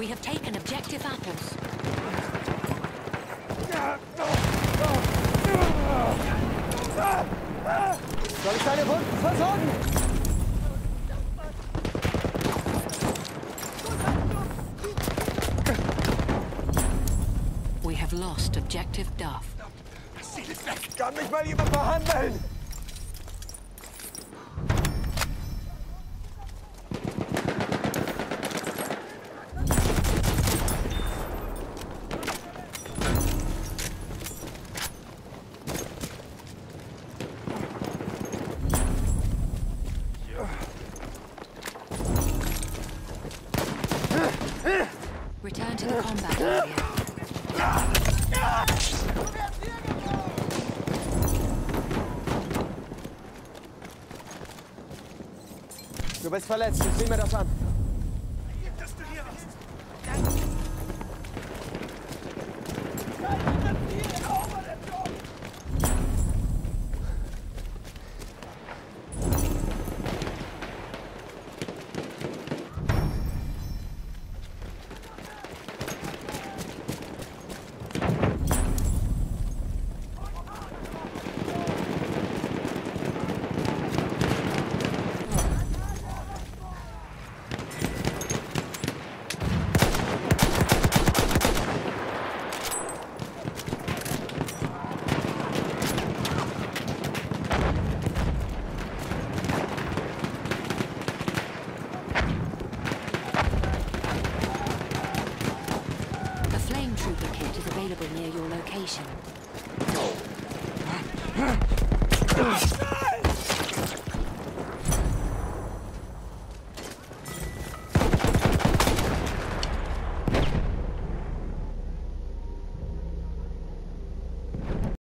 We have taken objective apples. Soll ich deine Wunden versorgen? We have lost objective Duff. Das Ziel ist weg. Kann mich mal jemand behandeln? Return to the combat area. Du bist verletzt, ich sehe mir das an. Dass du hier bist. Trooper kit is available near your location.